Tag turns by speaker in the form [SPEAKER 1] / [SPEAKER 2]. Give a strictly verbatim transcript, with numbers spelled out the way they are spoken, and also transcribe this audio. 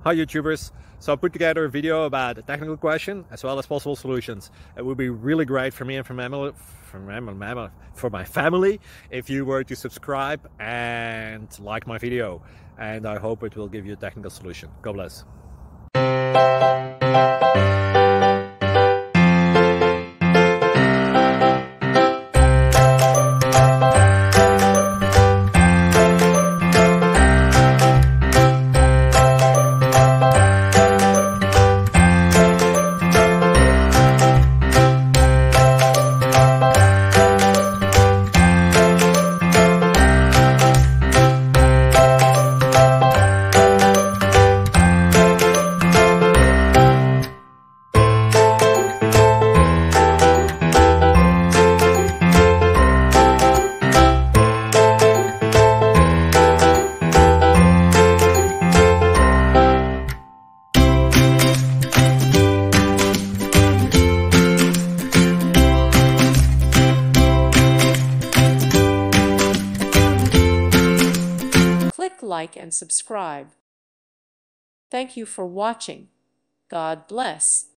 [SPEAKER 1] Hi YouTubers. So I put together a video about a technical question as well as possible solutions. It would be really great for me and for my, for my, for my family if you were to subscribe and like my video. And I hope it will give you a technical solution. God bless.
[SPEAKER 2] Click like and subscribe. Thank you for watching. God bless.